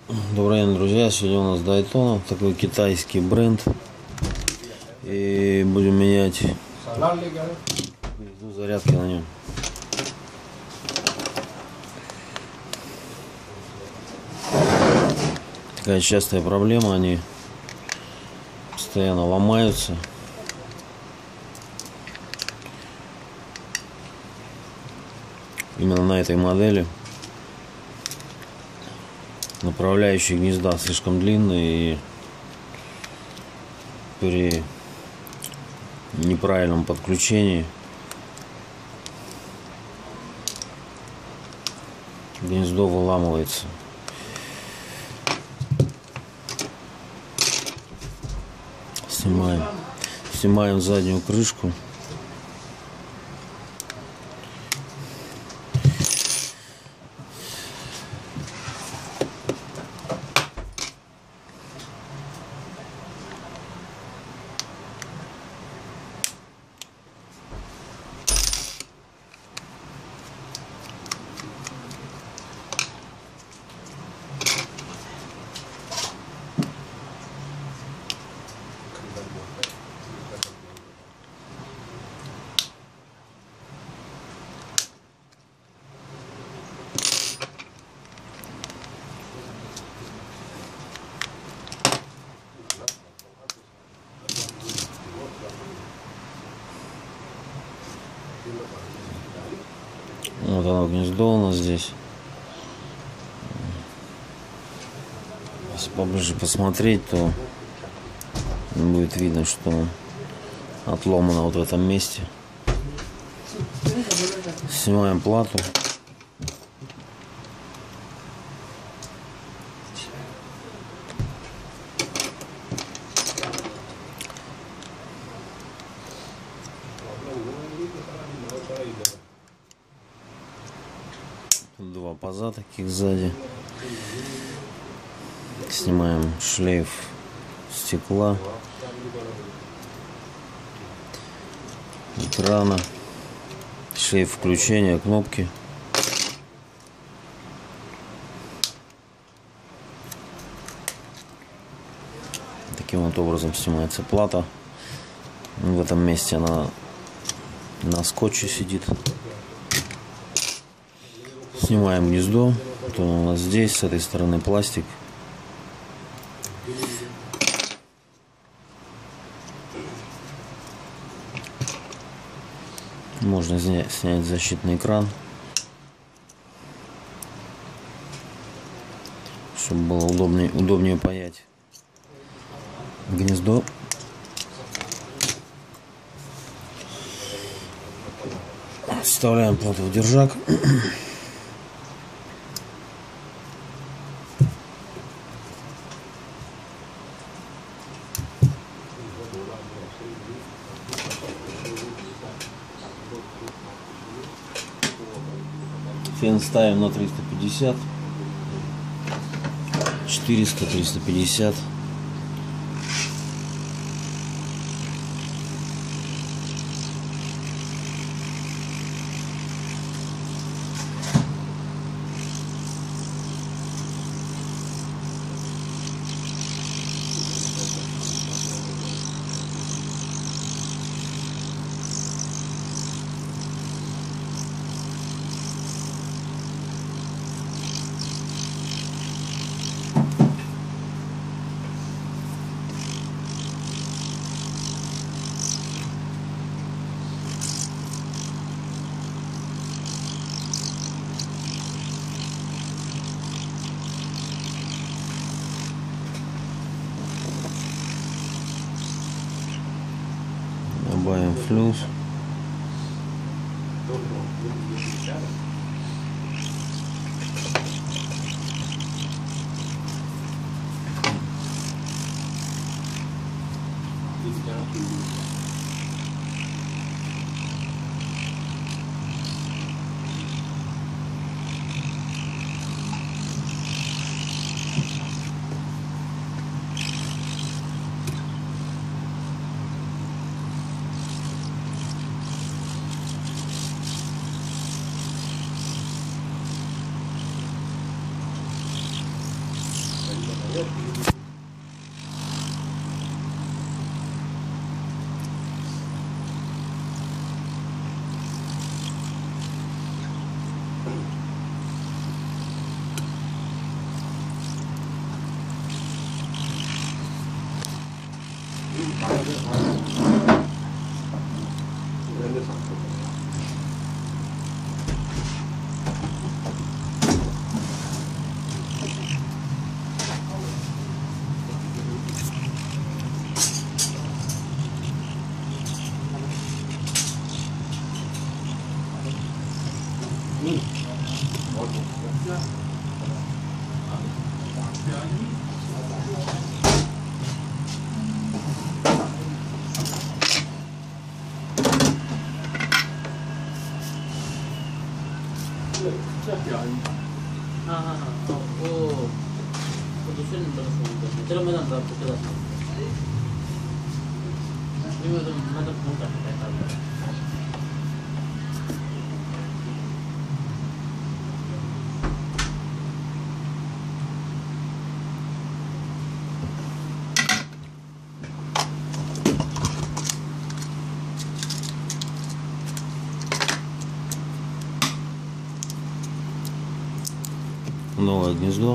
Добрый день, друзья. Сегодня у нас Daytona, такой китайский бренд. И будем менять зарядки на нем. Такая частая проблема, они постоянно ломаются. Именно на этой модели направляющие гнезда слишком длинные, и при неправильном подключении гнездо выламывается. Снимаем заднюю крышку. Вот оно, гнездо у нас здесь. Если поближе посмотреть, то будет видно, что отломано вот в этом месте. Снимаем плату. Тут два паза таких сзади. Снимаем шлейф стекла, экрана, шлейф включения, кнопки. Таким вот образом снимается плата. В этом месте она на скотче сидит. Снимаем гнездо. Вот он у нас здесь, с этой стороны пластик. Можно снять защитный экран, чтобы было удобнее паять гнездо. Вставляем плату в держак. Фен ставим на 350, 400, 350. Добавим флюс. Новое гнездо.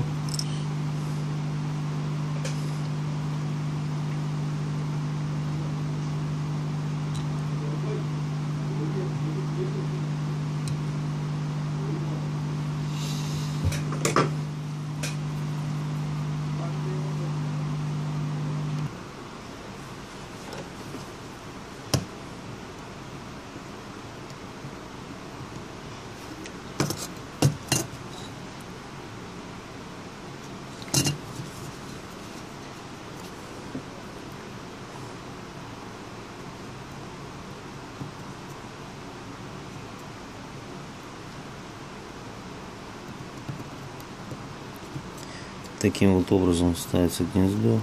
Таким вот образом ставится гнездо.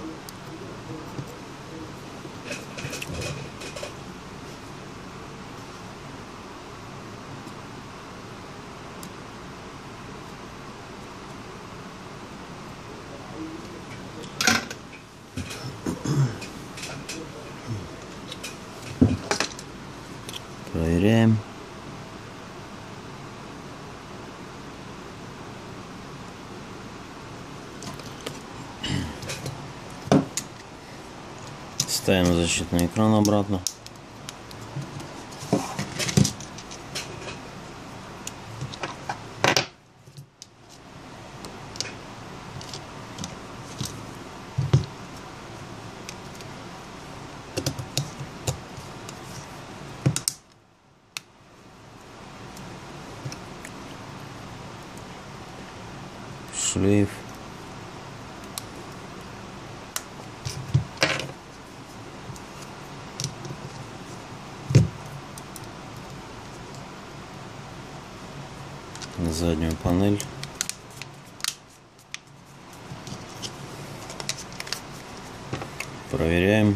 Проверяем. Ставим защитный экран обратно. Шлейф. Заднюю панель. Проверяем.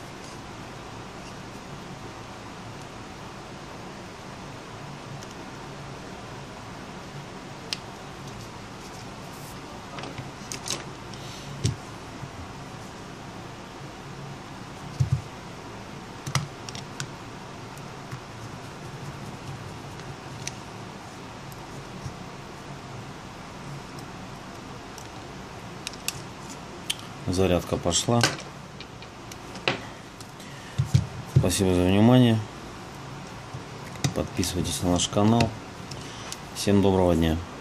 Зарядка пошла. Спасибо за внимание. Подписывайтесь на наш канал. Всем доброго дня.